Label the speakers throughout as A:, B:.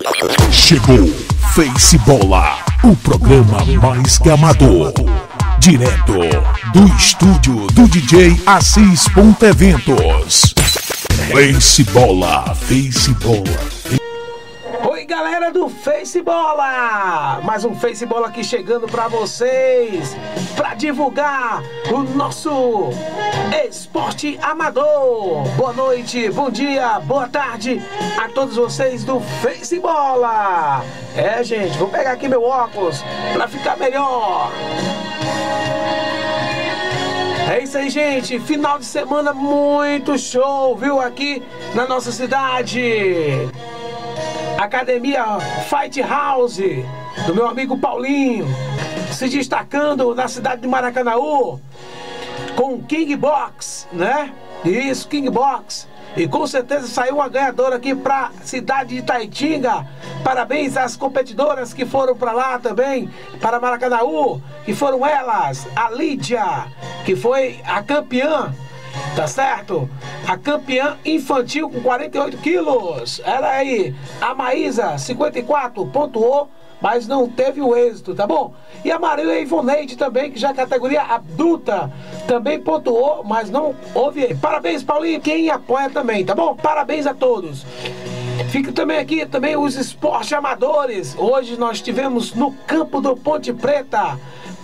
A: Chegou Face Bola, o programa mais que amador. Direto do estúdio do DJ Assis Ponto Eventos. Face Bola, Face Bola.
B: Oi galera do Face Bola, mais um Face Bola aqui chegando pra vocês, pra divulgar o nosso esporte amador. Boa noite, bom dia, boa tarde a todos vocês do Face Bola. Gente, vou pegar aqui meu óculos pra ficar melhor. É isso aí, gente, final de semana muito show, viu, aqui na nossa cidade. Academia Fight House, do meu amigo Paulinho, se destacando na cidade de Maracanaú, com o King Box, né? Isso, King Box. E com certeza saiu uma ganhadora aqui pra cidade de Itaitinga. Parabéns às competidoras que foram pra lá também, para Maracanaú, que foram elas, a Lídia, que foi a campeã. Tá certo? A campeã infantil com 48 quilos. Ela aí, a Maísa, 54, pontuou, mas não teve o êxito, tá bom? E a Maria Ivoneide também, que já é categoria adulta, também pontuou, mas não houve. Parabéns, Paulinho, quem apoia também, tá bom? Parabéns a todos. Fica também aqui também os esportes amadores. Hoje nós tivemos no campo do Ponte Preta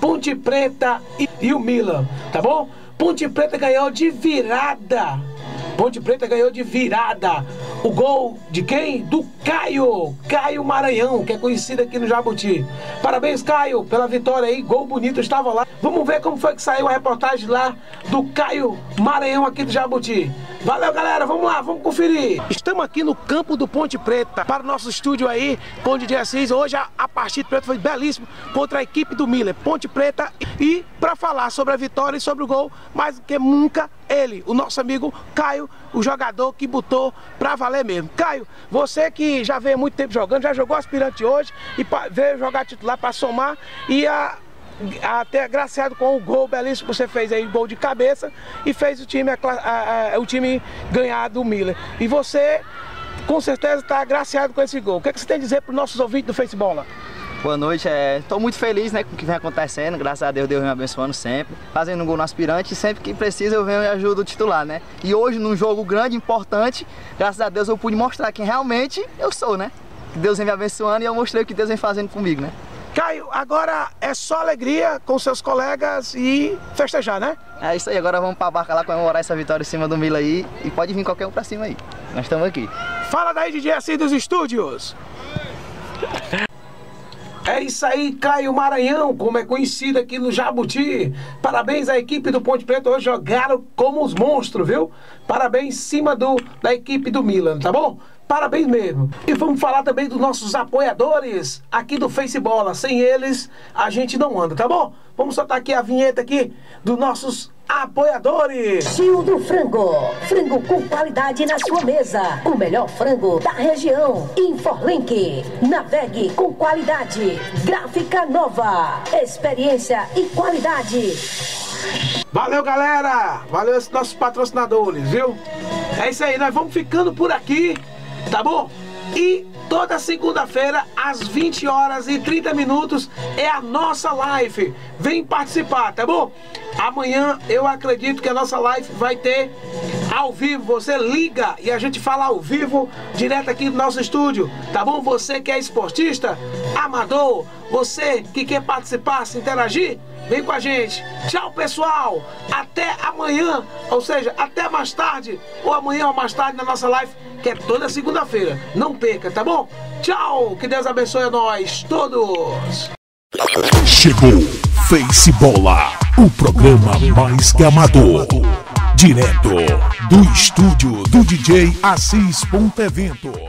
B: e o Milan, tá bom? Ponte Preta ganhou de virada. Ponte Preta ganhou de virada. O gol de quem? Do Caio Maranhão, que é conhecido aqui no Jabuti. Parabéns, Caio, pela vitória aí. Gol bonito, estava lá. Vamos ver como foi que saiu a reportagem lá do Caio Maranhão aqui do Jabuti. Valeu, galera, vamos lá, vamos conferir. Estamos aqui no campo do Ponte Preta, para o nosso estúdio aí, com o DJ Assis. Hoje a partida preta foi belíssima contra a equipe do Miller, Ponte Preta. E para falar sobre a vitória e sobre o gol, mais do que nunca, ele, o nosso amigo Caio, o jogador que botou pra valer mesmo. Caio, você que já veio há muito tempo jogando, já jogou aspirante hoje e veio jogar titular para somar e até agraciado com o gol belíssimo que você fez aí, gol de cabeça, e fez o time ganhar do Miller. E você, com certeza, está agraciado com esse gol. O que você tem a dizer para os nossos ouvintes do Face Bola?
C: Boa noite, estou muito feliz, né, com o que vem acontecendo, graças a Deus, Deus me abençoando sempre, fazendo um gol no aspirante e sempre que precisa eu venho e ajudo o titular, né. E hoje, num jogo grande, importante, graças a Deus eu pude mostrar quem realmente eu sou, né. Que Deus vem me abençoando e eu mostrei o que Deus vem fazendo comigo, né.
B: Caio, agora é só alegria com seus colegas e festejar, né?
C: É isso aí, agora vamos pra barca lá comemorar essa vitória em cima do Mila aí e pode vir qualquer um pra cima aí, nós estamos aqui.
B: Fala daí, DJ Assis dos estúdios! É isso aí, Caio Maranhão, como é conhecido aqui no Jabuti. Parabéns à equipe do Ponte Preta, hoje jogaram como os monstros, viu? Parabéns em cima da equipe do Milan, tá bom? Parabéns mesmo. E vamos falar também dos nossos apoiadores aqui do Face Bola. Sem eles, a gente não anda, tá bom? Vamos soltar aqui a vinheta aqui dos nossos apoiadores.
D: Tio do Frango. Frango com qualidade na sua mesa. O melhor frango da região. Inforlink. Navegue com qualidade. Gráfica Nova. Experiência e qualidade.
B: Valeu, galera. Valeu esses nossos patrocinadores, viu? É isso aí, nós vamos ficando por aqui, tá bom? E toda segunda-feira, às 20h30, é a nossa live. Vem participar, tá bom? Amanhã eu acredito que a nossa live vai ter ao vivo. Você liga e a gente fala ao vivo, direto aqui do nosso estúdio, tá bom? Você que é esportista, amador, você que quer participar, se interagir, vem com a gente. Tchau, pessoal. Até amanhã, ou seja, até mais tarde, ou amanhã ou mais tarde na nossa live, que é toda segunda-feira. Não perca, tá bom? Tchau, que Deus abençoe a nós todos.
A: Chegou Face Bola, o programa mais que amador. Direto do estúdio do DJ Assis Ponto Eventos.